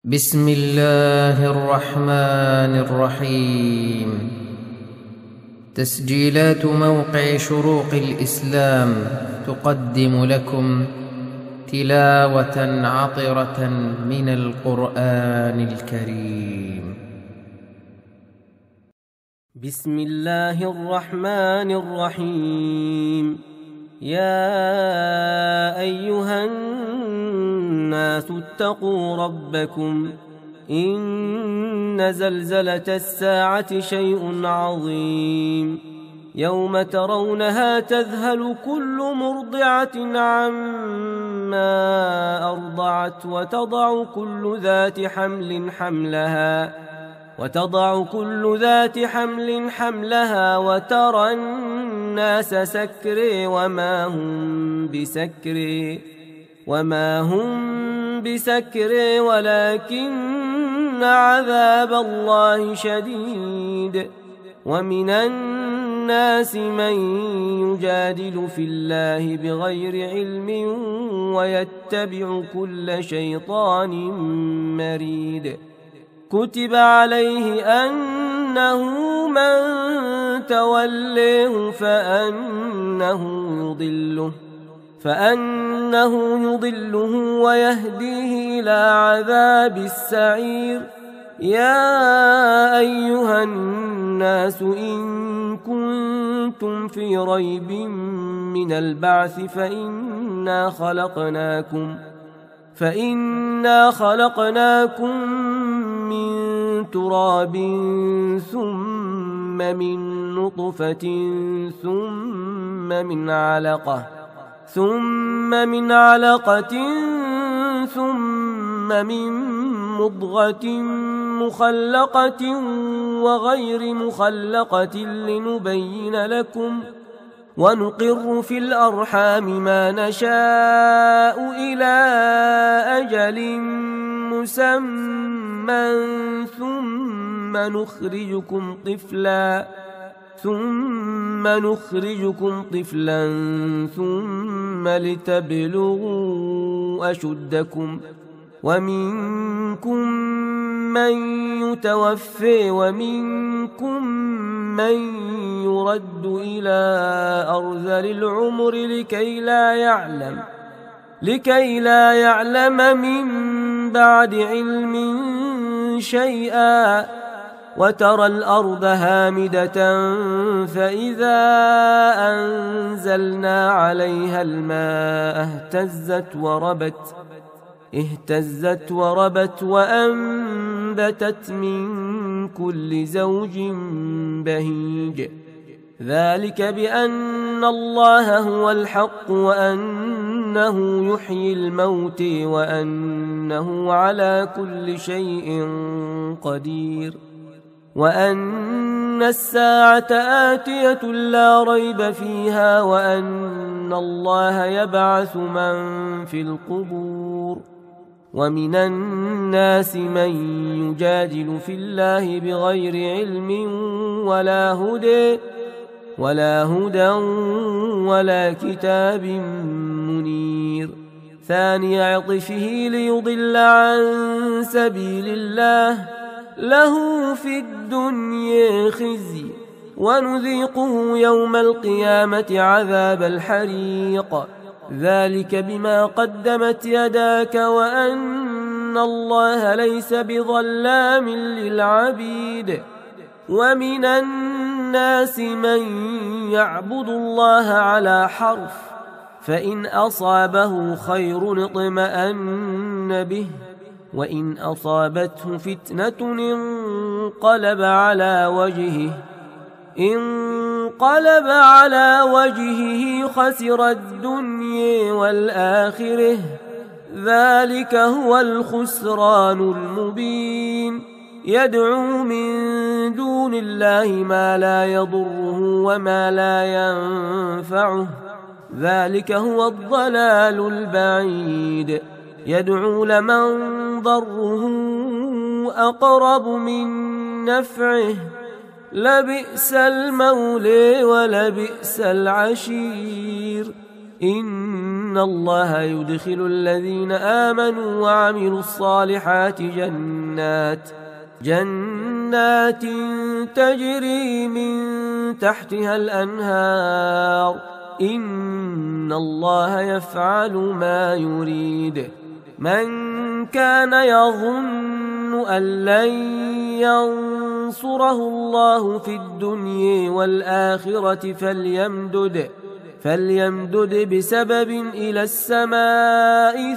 بسم الله الرحمن الرحيم. تسجيلات موقع شروق الإسلام تقدم لكم تلاوة عطرة من القرآن الكريم. بسم الله الرحمن الرحيم. يا أيها الناس اتقوا ربكم إن زلزلة الساعة شيء عظيم. يوم ترونها تذهل كل مرضعة عما أرضعت وتضع كل ذات حمل حملها وترى الناس سكري وما هم بسكري ولكن عذاب الله شديد. ومن الناس من يجادل في الله بغير علم ويتبع كل شيطان مريد. كتب عليه أنه من توليه فأنه يضله ويهديه إلى عذاب السعير. يا أيها الناس إن كنتم في ريب من البعث فإنا خلقناكم من تراب ثم من نطفة ثم من علقة ثم من مضغة مخلقة وغير مخلقة لنبين لكم. ونقر في الأرحام ما نشاء إلى أجل مسمى ثم نخرجكم طفلا ثم لتبلغوا أشدكم. ومنكم من يتوفي ومنكم من يرد إلى أرذل العمر لكي لا يعلم من بعد علم شيئا. وترى الأرض هامدة فإذا أنزلنا عليها الماء اهتزت وربت وأنبتت من كل زوج بهيج. ذلك بأن الله هو الحق وأنه يحيي الموت وأنه على كل شيء قدير. وأن الساعة آتية لا ريب فيها وأن الله يبعث من في القبور. ومن الناس من يجادل في الله بغير علم ولا هدى ولا كتاب منير. ثاني عطفه ليضل عن سبيل الله له في الدنيا خزي ونذيقه يوم القيامة عذاب الحريق. ذلك بما قدمت يداك وأن الله ليس بظلام للعبيد. ومن الناس من يعبد الله على حرف فإن أصابه خير اطمأن به وإن أصابته فتنة انقلب على وجهه خسر الدنيا والآخرة. ذلك هو الخسران المبين. يدعو من دون الله ما لا يضره وما لا ينفعه. ذلك هو الضلال البعيد. يدعو لمن ضره أقرب من نفعه. لبئس المولى ولبئس العشير. إن الله يدخل الذين آمنوا وعملوا الصالحات جنات تجري من تحتها الأنهار إن الله يفعل ما يريد. من كان يظن أن لن ينصره الله في الدنيا والآخرة فليمدد بسبب إلى السماء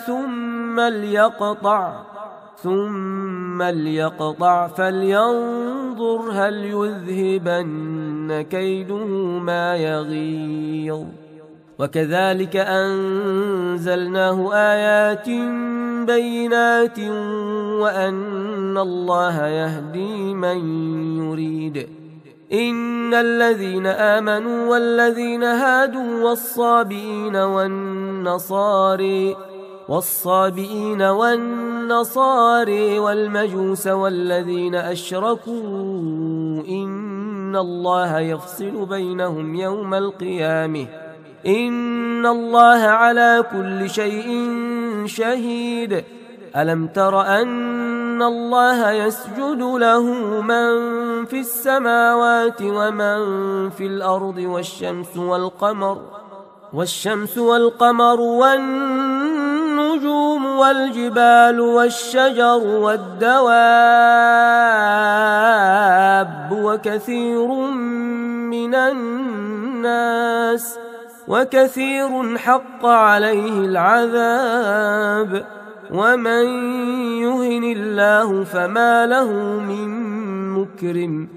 ثم ليقطع فلينظر هل يذهبن كيده ما يغيظ. وكذلك أنزلناه آيات بينات وأن الله يهدي من يريد. إن الذين آمنوا والذين هادوا والصابئين والنصاري والمجوس والذين أشركوا إن الله يفصل بينهم يوم القيامة إن الله على كل شيء شهيد. ألم تر أن الله يسجد له من في السماوات ومن في الأرض والشمس والقمر والنجوم والجبال والشجر والدواب وكثير حق عليه العذاب ومن يهن الله فما له من مكرم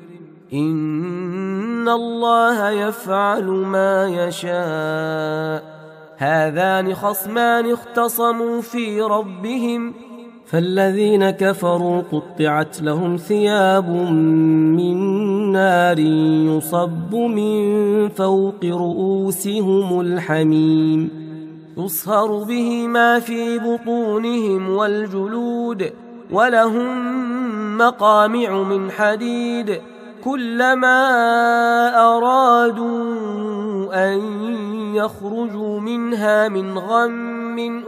إن الله يفعل ما يشاء. هذان خصمان اختصموا في ربهم فالذين كفروا قطعت لهم ثياب من نار يصب من فوق رؤوسهم الحميم يصهر به ما في بطونهم والجلود ولهم مقامع من حديد كلما أرادوا أن يخرجوا منها من غم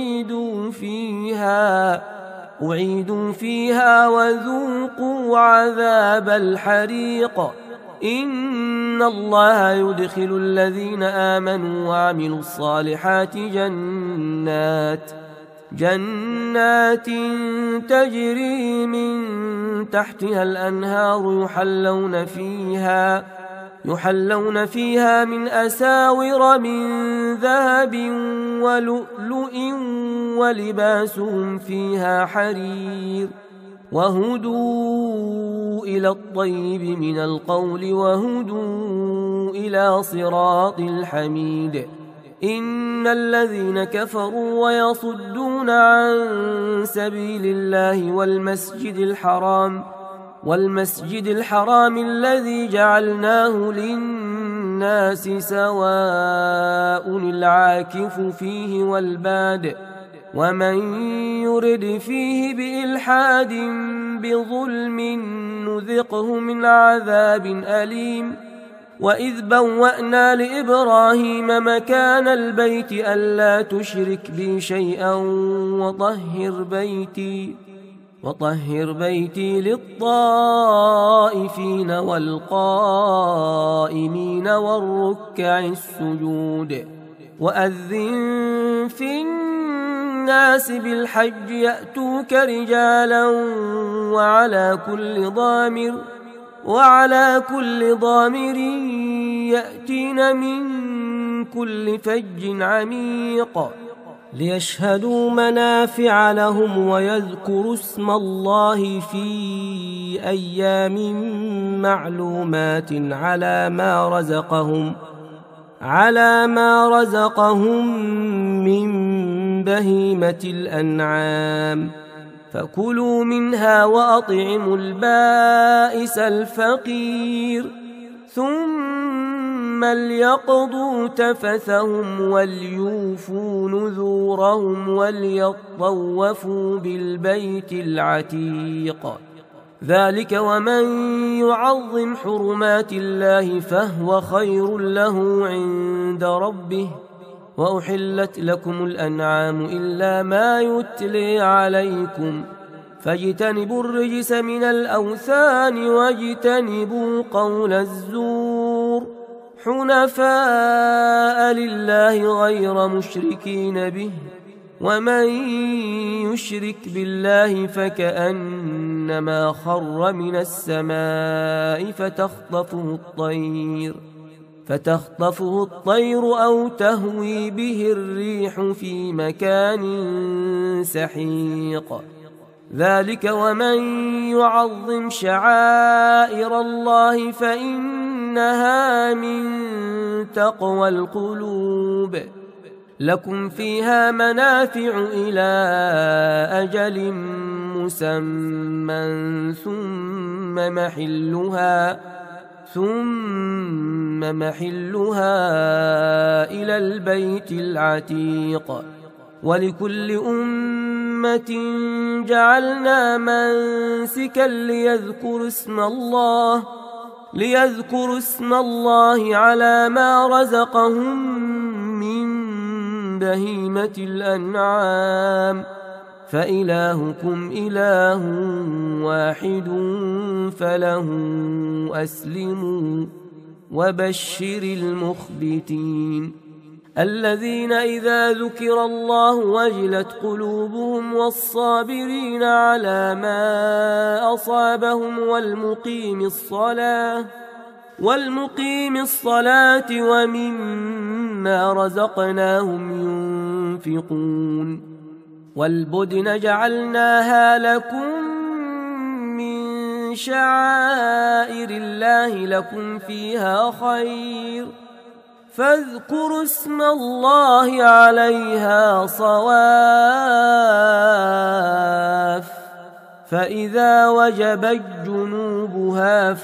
أعيدوا فيها وذوقوا عذاب الحريق. إن الله يدخل الذين آمنوا وعملوا الصالحات جنات تجري من تحتها الأنهار يحلون فيها من أساور من ذهب ولؤلؤ ولباسهم فيها حرير وهدوا إلى الطيب من القول وهدوا إلى صراط الحميد. إن الذين كفروا ويصدون عن سبيل الله والمسجد الحرام الذي جعلناه للناس سواء العاكف فيه والباد ومن يرد فيه بإلحاد بظلم نذقه من عذاب أليم. وإذ بوأنا لإبراهيم مكان البيت ألا تشرك بي شيئا وطهر بيتي للطائفين والقائمين والركع السجود. وأذن في الناس بالحج يأتوك رجالا وعلى كل ضامر يأتين من كل فج عميق ليشهدوا منافع لهم ويذكروا اسم الله في أيام معلومات على ما رزقهم من بهيمة الأنعام فكلوا منها وأطعموا البائس الفقير ثم ليقضوا تفثهم وليوفوا نذورهم وليطوفوا بالبيت العتيق. ذلك ومن يعظم حرمات الله فهو خير له عند ربه وأحلت لكم الأنعام إلا ما يتلي عليكم فاجتنبوا الرجس من الأوثان واجتنبوا قول الزور حنفاء لله غير مشركين به ومن يشرك بالله فكأنما خر من السماء فتخطفه الطير أو تهوي به الريح في مكان سحيق ذلك ومن يعظم شعائر الله فإنها من تقوى القلوب لكم فيها منافع إلى أجل مسمى ثم محلها إلى البيت العتيق ولكل أمة جعلنا منسكا ليذكروا اسم الله على ما رزقهم من بهيمة الأنعام فإلهكم إله واحد فله أسلموا وبشر المخبتين الذين إذا ذكر الله وجلت قلوبهم والصابرين على ما أصابهم والمقيم الصلاة ومما رزقناهم ينفقون والبدن جعلناها لكم من شعائر الله لكم فيها خير فاذكروا اسم الله عليها صواف فإذا وجبت جنوبها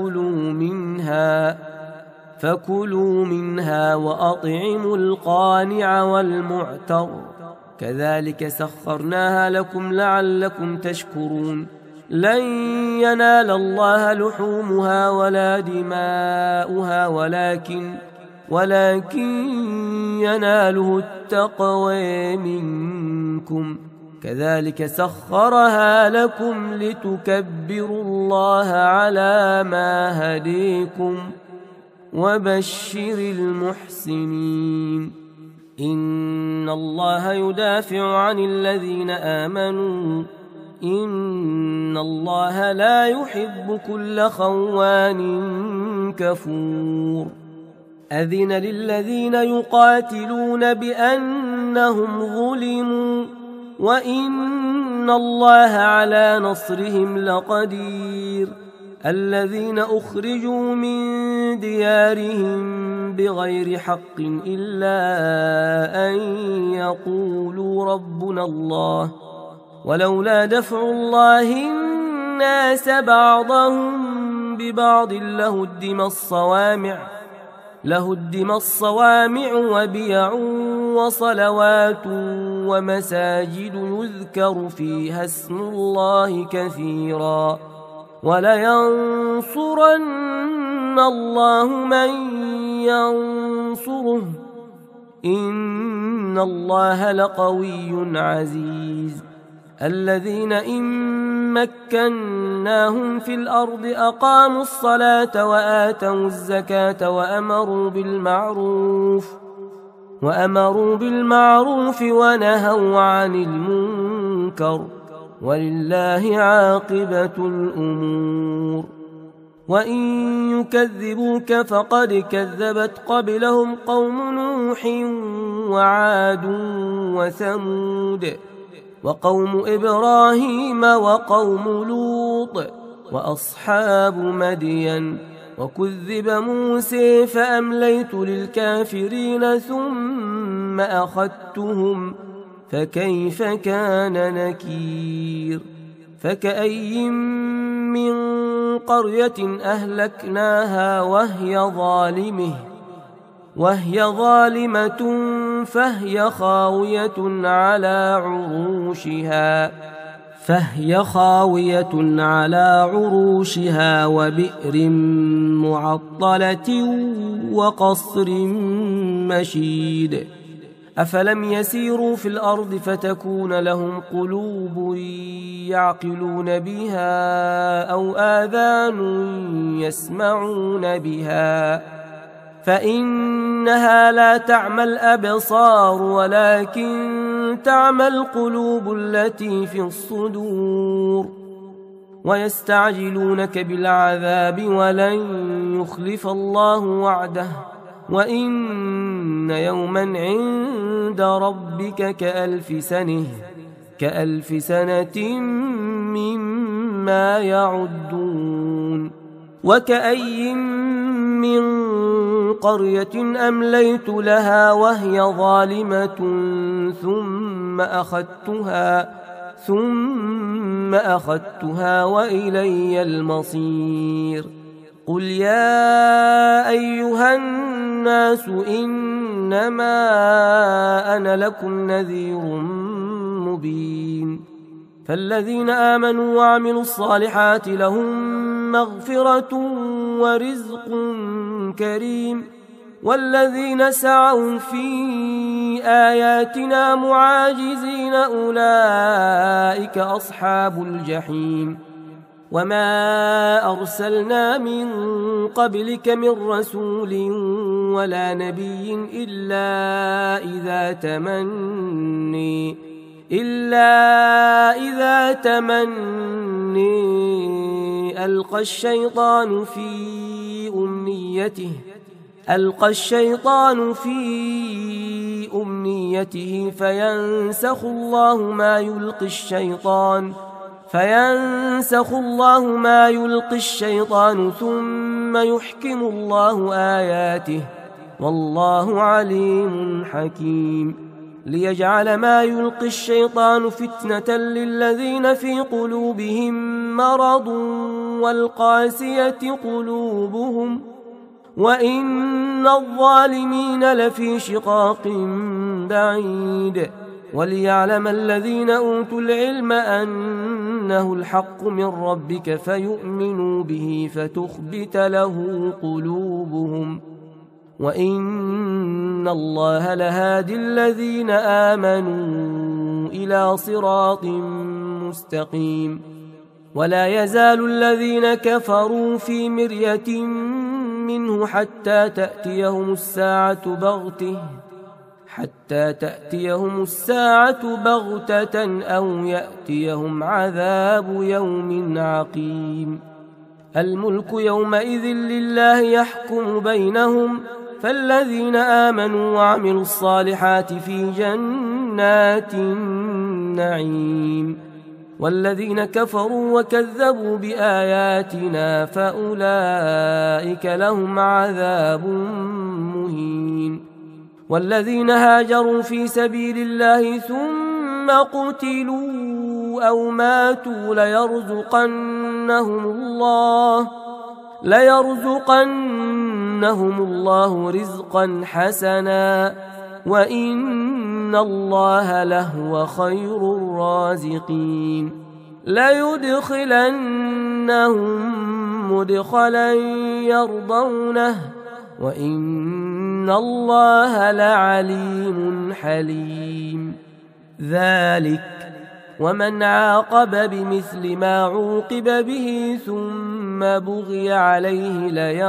فكلوا منها وأطعموا القانع والمعتر كذلك سخرناها لكم لعلكم تشكرون لن ينال الله لحومها ولا دماؤها ولكن يناله التقوى منكم كذلك سخرها لكم لتكبروا الله على ما هديكم وبشر المحسنين إن الله يدافع عن الذين آمنوا إن الله لا يحب كل خوان كفور أذن للذين يقاتلون بأنهم ظلموا وإن الله على نصرهم لقدير الذين أخرجوا من ديارهم بغير حق إلا أن يقولوا ربنا الله ولولا دفع الله الناس بعضهم ببعض لهدم الصوامع وبيع وصلوات ومساجد يذكر فيها اسم الله كثيرا ولينصرن الله من ينصره إن الله لقوي عزيز الذين إن مكناهم في الأرض أقاموا الصلاة وآتوا الزكاة وأمروا بالمعروف ونهوا عن المنكر ولله عاقبة الأمور وإن يكذبوك فقد كذبت قبلهم قوم نوح وعاد وثمود وقوم إبراهيم وقوم لوط وأصحاب مدين وكذب موسى فأمليت للكافرين ثم أخذتهم فكيف كان نكير فكأي من قرية أهلكناها وهي ظالمة فهي خاوية على عروشها وبئر معطلة وقصر مشيد أفلم يسيروا في الأرض فتكون لهم قلوب يعقلون بها أو آذان يسمعون بها فإنها لا تعمى الأبصار ولكن تعمى القلوب التي في الصدور ويستعجلونك بالعذاب ولن يخلف الله وعده وإن يوما عند ربك كألف سنة مما يعدون وكأي من قرية أمليت لها وهي ظالمة ثم أخذتها وإلي المصير قل يا أيها الناس إنما أنا لكم نذير مبين فالذين آمنوا وعملوا الصالحات لهم مغفرة ورزق كريم والذين سعوا في آياتنا معاجزين أولئك أصحاب الجحيم وما أرسلنا من قبلك من رسول ولا نبي إلا إذا تمني ألقى الشيطان في أمنيته فينسخ الله ما يلقي الشيطان ثم يحكم الله آياته والله عليم حكيم ليجعل ما يلقي الشيطان فتنة للذين في قلوبهم مرض والقاسية قلوبهم وإن الظالمين لفي شقاق بعيد وليعلم الذين أوتوا العلم أنه الحق من ربك فيؤمنوا به فتخبت له قلوبهم وإن الله لهادي الذين آمنوا إلى صراط مستقيم ولا يزال الذين كفروا في مرية منه حتى تأتيهم الساعة بغتة أو يأتيهم عذاب يوم عقيم الملك يومئذ لله يحكم بينهم فالذين آمنوا وعملوا الصالحات في جنات النعيم والذين كفروا وكذبوا بآياتنا فأولئك لهم عذاب مهين والذين هاجروا في سبيل الله ثم قتلوا أو ماتوا ليرزقنهم الله رزقا حسنا وإن الله لهو خير الرازقين ليدخلنهم مدخلا يرضونه وإن الله لعليم حليم ذلك ومن عاقب بمثل ما عوقب به ثم بغي عليه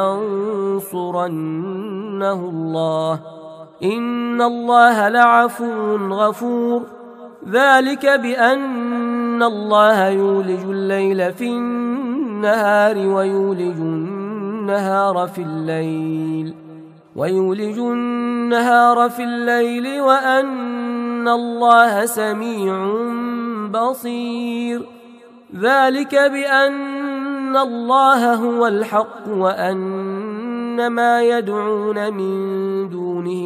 لينصرنه الله إن الله لعفو غفور ذلك بأن الله يولج الليل في النهار ويولج النهار في الليل وأن الله سميع بصير ذلك بأن الله هو الحق وأن ما يدعون من دونه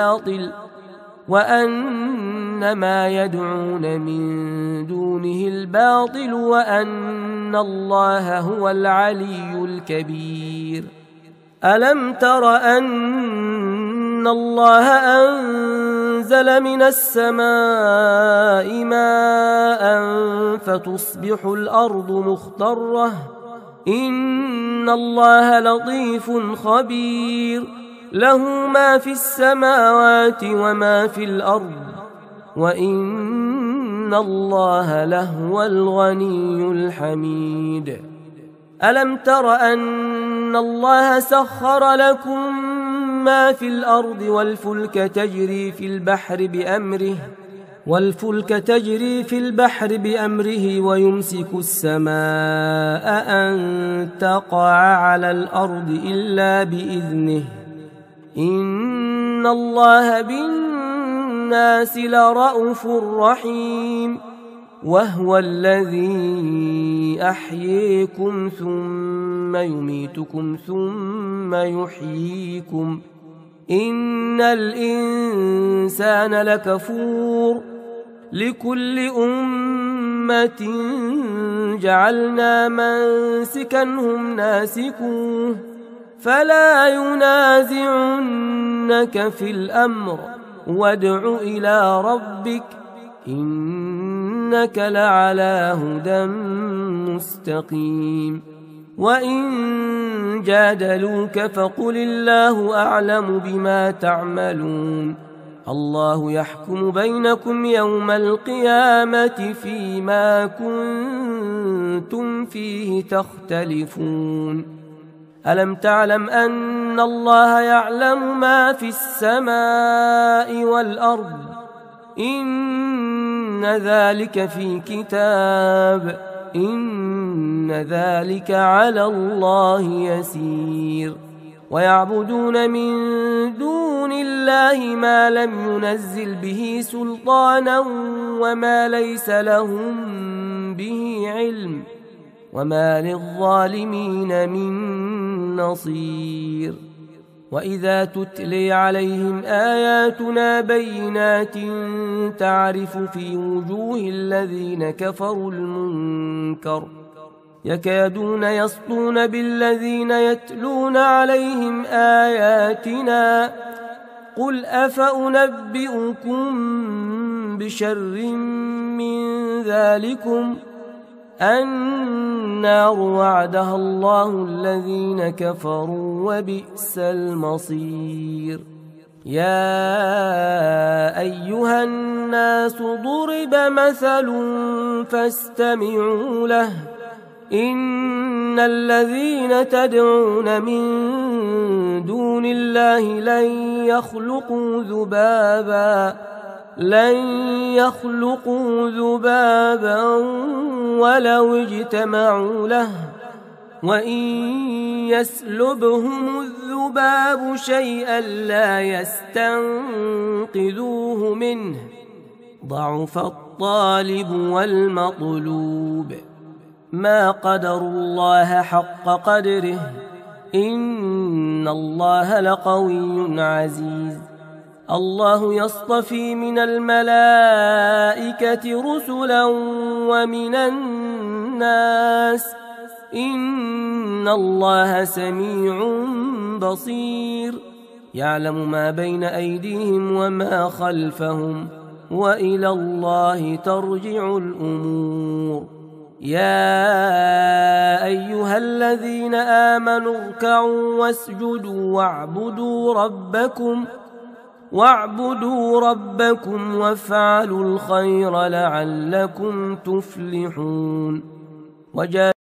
الباطل وأن الله هو العلي الكبير ألم تر أن الله أنزل من السماء ماء فتصبح الأرض مخضرة إن الله لطيف خبير له ما في السماوات وما في الأرض وإن الله لهو الغني الحميد. ألم تر أن الله سخر لكم ما في الأرض والفلك تجري في البحر بأمره ويمسك السماء أن تقع على الأرض إلا بإذنه إن الله بالناس لرءوف رحيم. وهو الذي أحييكم ثم يميتكم ثم يحييكم إن الإنسان لكفور. لكل أمة جعلنا منسكنهم ناسكوه فلا ينازعنك في الأمر وادع إلى ربك إنك لعلى هدى مستقيم. وإن جادلوك فقل الله أعلم بما تعملون الله يحكم بينكم يوم القيامة فيما كنتم فيه تختلفون. ألم تعلم أن الله يعلم ما في السماء والأرض إن ذلك في كتاب إن ذلك على الله يسير. ويعبدون من دون الله ما لم ينزل به سلطانا وما ليس لهم به علم وما للظالمين من نصير. وإذا تتلي عليهم آياتنا بينات تعرف في وجوه الذين كفروا المنكر يكادون يسطون بالذين يتلون عليهم آياتنا قل أفأنبئكم بشر من ذلكم النار وعدها الله الذين كفروا وبئس المصير. يا أيها الناس ضرب مثل فاستمعوا له إن الذين تدعون من دون الله لن يخلقوا ذبابا ولو اجتمعوا له وإن يسلبهم الذباب شيئا لا يستنقذوه منه ضعف الطالب والمطلوب. ما قدروا الله حق قدره إن الله لقوي عزيز. الله يصطفي من الملائكة رسلا ومن الناس إن الله سميع بصير. يعلم ما بين أيديهم وما خلفهم وإلى الله ترجع الأمور. يا أيها الذين آمنوا اركعوا واسجدوا واعبدوا ربكم وافعلوا الخير لعلكم تفلحون.